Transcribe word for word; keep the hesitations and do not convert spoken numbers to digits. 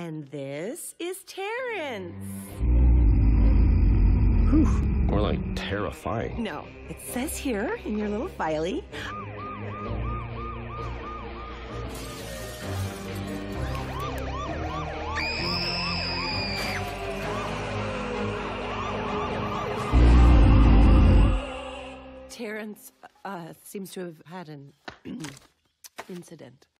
And this is Terence. Whew, more like terrifying. No, it says here in your little filey. Terence uh, seems to have had an incident.